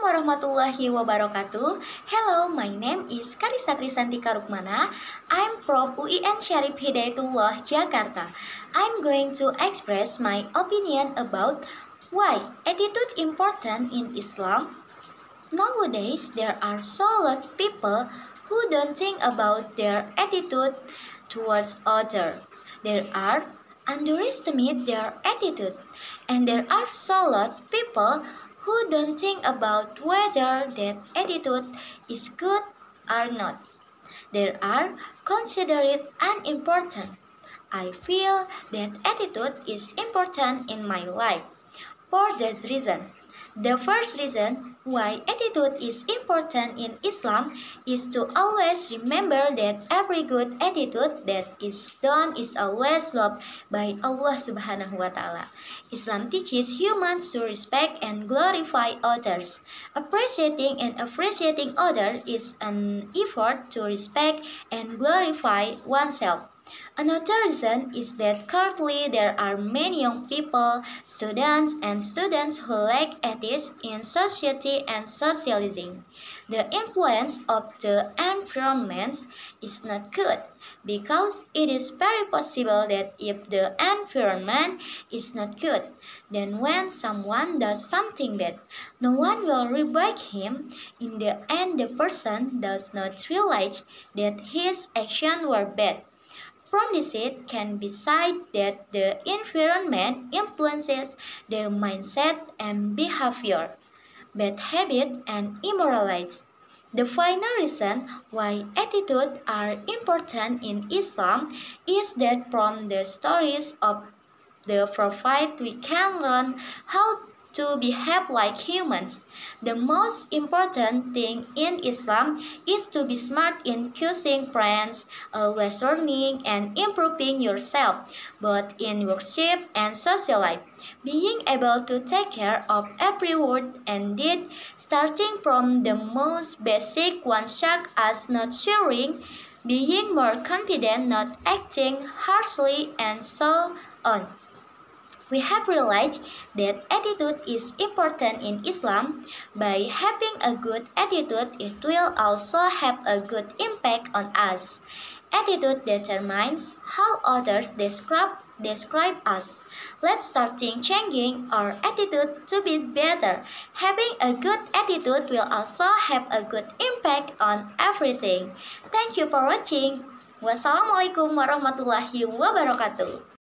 warahmatullahi wabarakatuh. Hello, my name is Karisa Trisantika Rukmana. I'm from UIN Syarif Hidayatullah, Jakarta. I'm going to express my opinion about why attitude important in Islam. Nowadays, there are so lots of people who don't think about their attitude towards others. There are underestimate their attitude, and there are so lots of people who don't think about whether that attitude is good or not. There are consider it unimportant. I feel that attitude is important in my life for this reason. The first reason why attitude is important in Islam is to always remember that every good attitude that is done is always loved by Allah Subhanahu wa Ta'ala. Islam teaches humans to respect and glorify others. Appreciating others is an effort to respect and glorify oneself. Another reason is that currently there are many young people, students who lack ethics in society and socializing. The influence of the environment is not good because it is very possible that if the environment is not good, then when someone does something bad, no one will rebuke him. In the end, the person does not realize that his actions were bad. From this it can be said that the environment influences the mindset and behavior, bad habit and immorality. The final reason why attitudes are important in Islam is that from the stories of the Prophet we can learn how to behave like humans. The most important thing in Islam is to be smart in choosing friends, always learning and improving yourself, both in worship and social life. Being able to take care of every word and deed, starting from the most basic one such as not sharing, being more confident, not acting harshly, and so on. We have realized that attitude is important in Islam. By having a good attitude, it will also have a good impact on us. Attitude determines how others describe us. Let's start changing our attitude to be better. Having a good attitude will also have a good impact on everything. Thank you for watching. Wassalamualaikum warahmatullahi wabarakatuh.